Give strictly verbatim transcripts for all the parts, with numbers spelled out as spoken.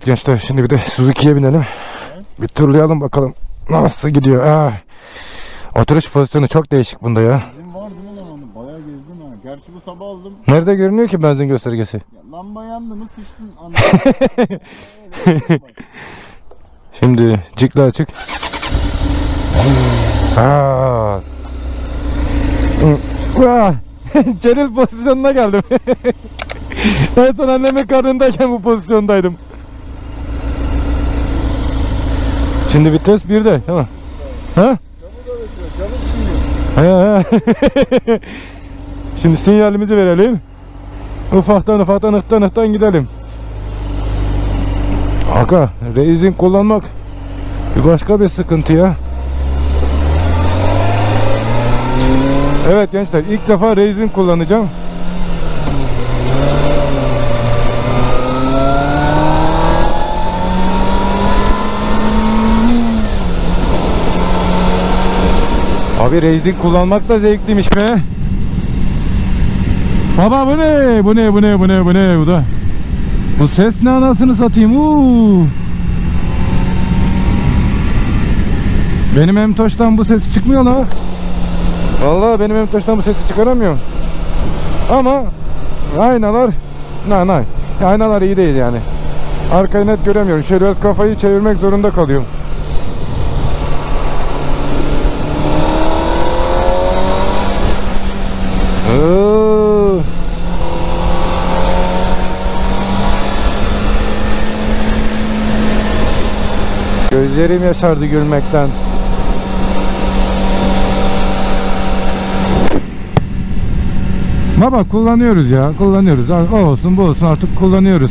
gençler, şimdi bir de Suzuki'ye binelim. Bir turlayalım bakalım nasıl gidiyor. Ah. Oturuş pozisyonu çok değişik bunda ya. Benzin var değil mi lan onu? Bayağı gezdin ha. Gerçi bu sabah aldım. Nerede görünüyor ki benzin göstergesi? Ya, lamba yandı mı sıçtın. Şimdi cikle açık. Aa. Celil pozisyonuna geldim. En son annemin karnındayken bu pozisyondaydım. Şimdi vites birde, tamam. Ha? Çabuk alışıyor, çabuk gidiyor. He he. Şimdi sinyalimizi verelim. Ufaktan ufaktan ıhtan ıhtan gidelim. Aga, racing kullanmak bir başka bir sıkıntı ya. Evet gençler, ilk defa racing kullanacağım. Abi racing kullanmak da zevkliymiş be. Baba bu ne? Bu ne? Bu ne? Bu ne? Bu ne? Bu da. Bu ses ne anasını satayım? Uuu. Benim Emtoş'tan bu ses çıkmıyor lan. Vallahi benim Emtoş'tan bu sesi çıkaramıyorum. Ama aynalar na na. Aynalar iyi değil yani. Arkayı net göremiyorum. Şöyle biraz kafayı çevirmek zorunda kalıyorum. Oo. Gözlerim yaşardı gülmekten. Baba kullanıyoruz ya, kullanıyoruz. O olsun bu olsun artık kullanıyoruz.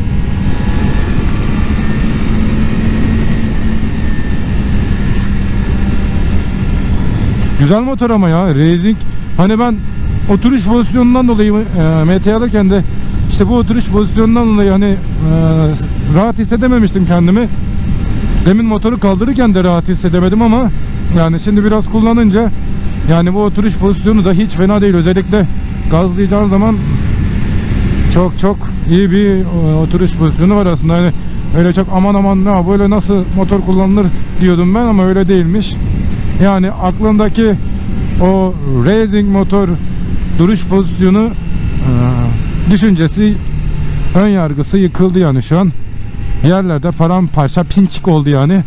Güzel motor ama ya, racing. Hani ben oturuş pozisyonundan dolayı e, M T alırken de işte bu oturuş pozisyonundan dolayı hani e, rahat hissedememiştim kendimi. Demin motoru kaldırırken de rahat hissedemedim ama yani şimdi biraz kullanınca yani bu oturuş pozisyonu da hiç fena değil. Özellikle gazlayacağın zaman çok çok iyi bir e, oturuş pozisyonu var aslında. Yani öyle çok aman aman ya böyle nasıl motor kullanılır diyordum ben ama öyle değilmiş. Yani aklımdaki o racing motor duruş pozisyonu e, düşüncesi, ön yargısı yıkıldı yani şu an. Yerlerde paramparça pinçik oldu yani.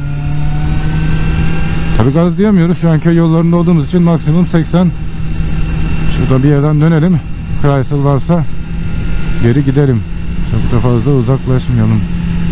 Tabii gaz diyemiyoruz. Şu an köy yollarında olduğumuz için maksimum seksen. Şurada bir yerden dönelim. Chrysler varsa geri gidelim. Çok da fazla uzaklaşmayalım.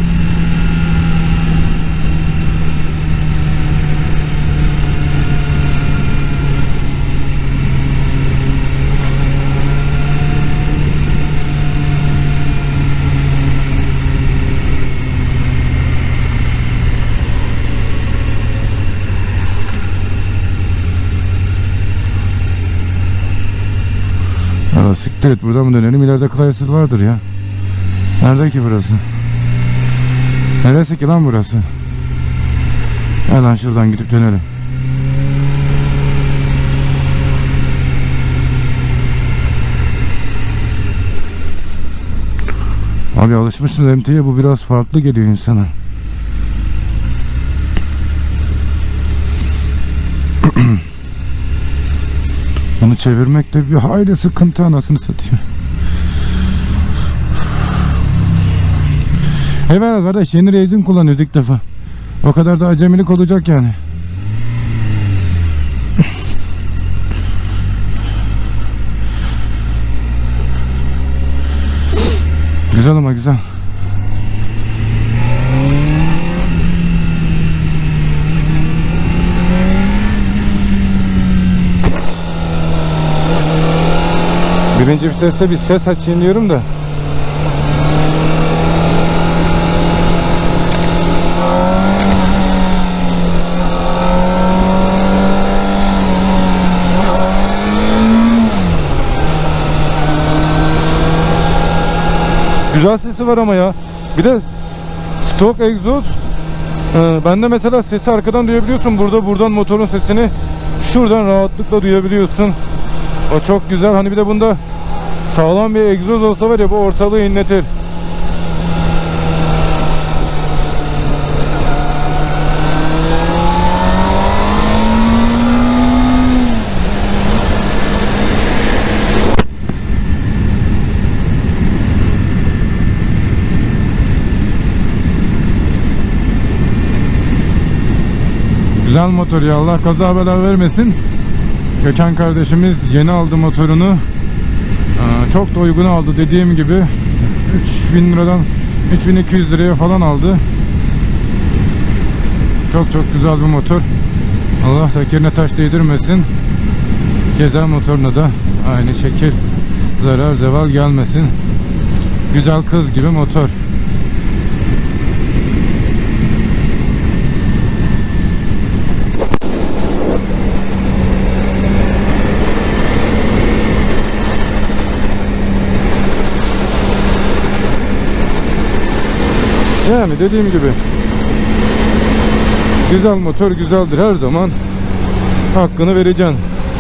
Ya siktir et, buradan mı dönelim? İleride Chrysler vardır ya. Nerede ki burası? Neresi ki lan burası? Gel lan şuradan gidip dönelim. Abi alışmışsınız M T'ye, bu biraz farklı geliyor insana. Onu çevirmek de bir hayli sıkıntı anasını satayım. Evet kardeş, yeni racing kullanıyoruz ilk defa. O kadar da acemilik olacak yani. Güzel ama güzel. Birinci viteste bir ses açayım diyorum da. Güzel sesi var ama ya. Bir de stock egzoz. Ee, ben de mesela sesi arkadan duyabiliyorsun. Burada buradan motorun sesini şuradan rahatlıkla duyabiliyorsun. O çok güzel. Hani bir de bunda sağlam bir egzoz olsa var ya, bu ortalığı inletir. Güzel motor ya, Allah kaza bela vermesin. Gökhan kardeşimiz yeni aldı motorunu. Ee, çok da uygun aldı, dediğim gibi üç bin liradan üç bin iki yüz liraya falan aldı. Çok çok güzel bir motor. Allah tekerine taş değdirmesin. Gezer motoruna da aynı şekil zarar zeval gelmesin. Güzel kız gibi motor. Yani dediğim gibi güzel motor güzeldir, her zaman hakkını vereceksin.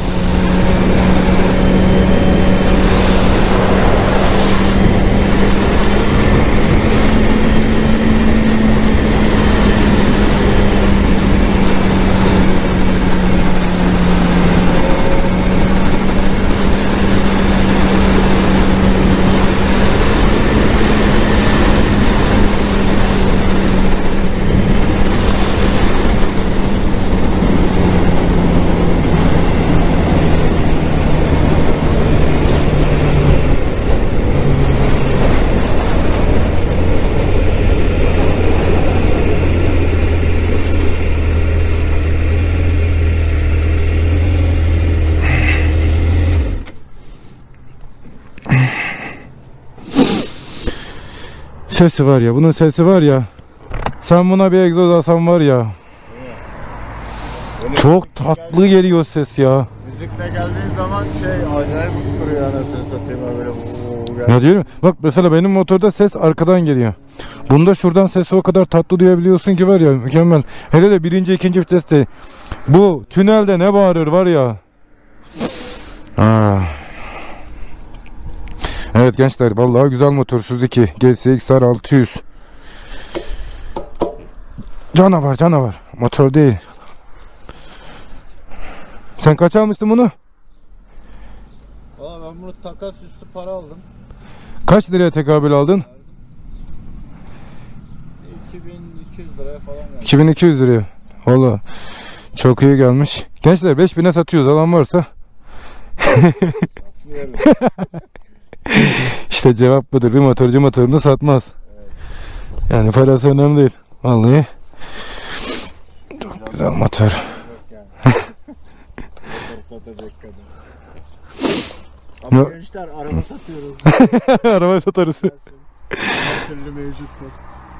Sesi var ya, bunun sesi var ya. Sen buna bir egzoz alsan var ya. Böyle çok tatlı geliyor ses ya. müzikle geldiğin zaman şey acayip duruyor, anasını satayım böyle. Oo, Ya diyorum, bak mesela benim motorda ses arkadan geliyor. Bunda şuradan sesi o kadar tatlı duyabiliyorsun ki var ya, mükemmel. Hele de birinci ikinci viteste. Bu tünelde ne bağırır var ya. Ah. Evet gençler, vallahi güzel motor Suzuki G S X R altı yüz. Canavar canavar. Motor değil. Sen kaç almıştın bunu? Valla ben bunu takas üstü para aldım. Kaç liraya tekabül aldın? iki bin iki yüz liraya falan geldi. iki bin iki yüz liraya. Valla çok iyi gelmiş. Gençler beş bine satıyoruz, alan varsa. Satmıyorum. İşte cevap budur. Bir motorcu motorunu satmaz. Evet. Yani parası önemli değil. Vallahi çok güzel motor. Yok yani. Motor satacak kadın. Ama Yok. gençler araba satıyoruz. Araba satarız. Her türlü mevcuttur.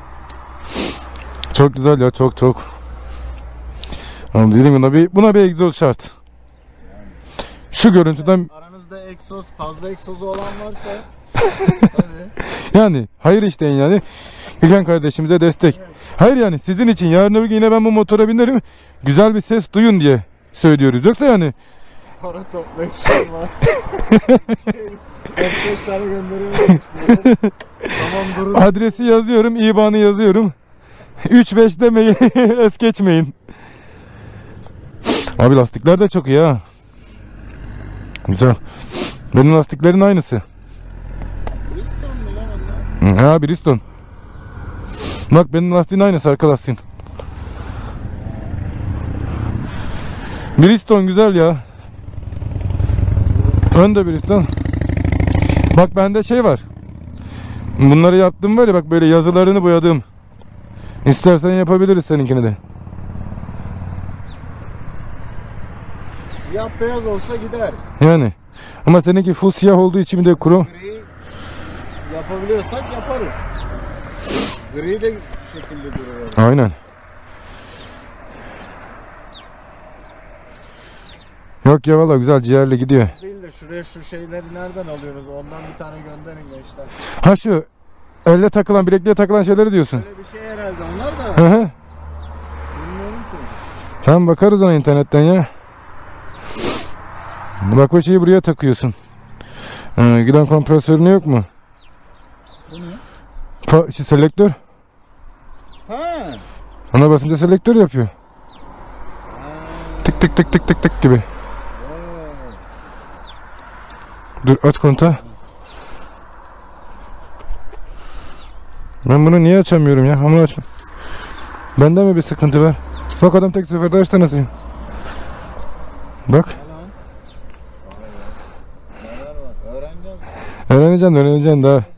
Çok güzel ya, çok çok. Ama dedim buna bir buna bir egzoz şart. Yani. Şu görüntüden Aranızda egzoz, fazla egzozu olan varsa tabii. yani hayır işte yani Gökhan kardeşimize destek. Evet. Hayır yani sizin için yarın öbür gün yine ben bu motora binerim. Güzel bir ses duyun diye söylüyoruz. Yoksa yani Para toplayıp şey var. dört beş tane gönderiyorum. Tamam durun. adresi yazıyorum, İBAN'ı yazıyorum. üç beş demeyin, es geçmeyin. Abi lastikler de çok iyi ha. Güzel. Benim lastiklerin aynısı. Bristol mu lan onlar? Ha, Bridgestone. Bak benim lastiğin aynısı, arka lastiğin. Bridgestone güzel ya. Ön de Bridgestone. Bak bende şey var. Bunları yaptım var ya, bak böyle yazılarını boyadım. İstersen yapabiliriz seninkini de. Siyah beyaz olsa gider. Yani. Ama seninki full siyah olduğu için bir de krom. Gri yapabiliyorsak yaparız. Gri de şu şekilde durur. Aynen. Yok ya, valla güzel ciğerli gidiyor. Değil de şuraya şu şeyleri nereden alıyoruz? Ondan bir tane gönderin gençler. Ha şu elle takılan, bilekliğe takılan şeyleri diyorsun. Böyle bir şey herhalde onlar da. Hı hı. Bilmiyorum ki. Tamam, bakarız ona internetten ya. Bak o şeyi buraya takıyorsun. Ee, giden kompresörünü yok mu? Bu ne? Fa şu selektör. Ha. Ona basınca selektör yapıyor. Ha. Tık tık tık tık tık tık gibi. Evet. Dur aç kontağı. Ben bunu niye açamıyorum ya? Ama açma. Bende mi bir sıkıntı var? Bak adam tek seferde açtı nasıl. Bak. Neler var? Öğreneceğiz. Öğreneceksin öğreneceksin daha.